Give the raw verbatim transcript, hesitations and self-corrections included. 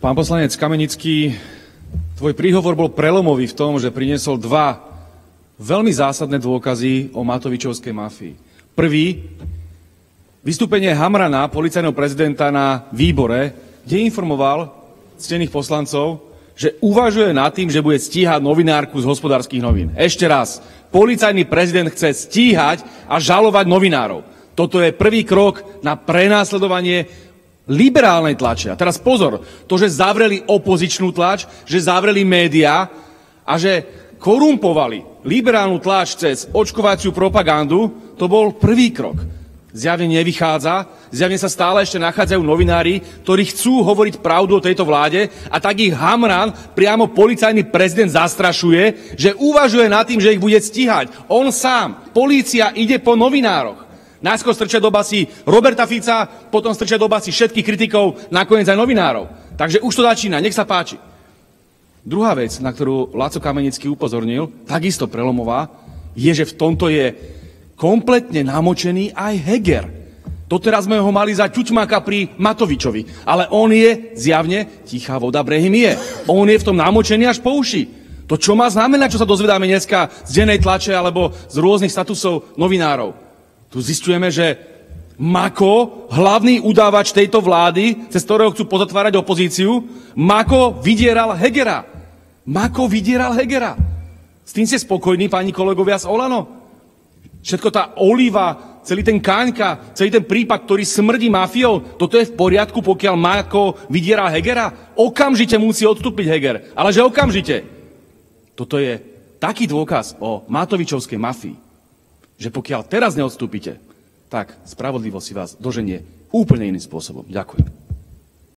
Pán poslanec Kamenický, tvoj príhovor bol prelomový v tom, že priniesol dva veľmi zásadné dôkazy o Matovičovskej mafii. Prvý, vystúpenie Hamrana, policajného prezidenta na výbore, kde informoval ctených poslancov, že uvažuje nad tým, že bude stíhať novinárku z Hospodárskych novín. Ešte raz, policajný prezident chce stíhať a žalovať novinárov. Toto je prvý krok na prenásledovanie liberálnej tlače. A teraz pozor, to, že zavreli opozičnú tlač, že zavreli médiá a že korumpovali liberálnu tlač cez očkovaciu propagandu, to bol prvý krok. Zjavne nevychádza, zjavne sa stále ešte nachádzajú novinári, ktorí chcú hovoriť pravdu o tejto vláde a tak ich Hamran, priamo policajný prezident, zastrašuje, že uvažuje nad tým, že ich bude stíhať. On sám, polícia ide po novinároch. Najskôr strčia do basy Roberta Fica, potom strčia do basy všetkých kritikov, nakoniec aj novinárov. Takže už to začína, nech sa páči. Druhá vec, na ktorú Laco Kamenický upozornil, takisto prelomová, je, že v tomto je kompletne namočený aj Heger. Doteraz sme ho mali za ťuťmaka pri Matovičovi, ale on je zjavne tichá voda brehy mije. On je v tom namočený až po uši. To čo má znamenať, čo sa dozvedáme dneska z dennej tlače alebo z rôznych statusov novinárov? Tu zisťujeme, že Mako, hlavný udávač tejto vlády, cez ktorého chcú pozatvárať opozíciu, Mako vydieral Hegera. Mako vydieral Hegera. S tým ste spokojní, páni kolegovia z Olano? Všetko tá oliva, celý ten Káňka, celý ten prípad, ktorý smrdí mafiou, toto je v poriadku, pokiaľ Mako vydiera Hegera? Okamžite musí odstúpiť Heger. Ale že okamžite. Toto je taký dôkaz o Matovičovskej mafii, že pokiaľ teraz neodstúpite, tak spravodlivosť si vás doženie úplne iným spôsobom. Ďakujem.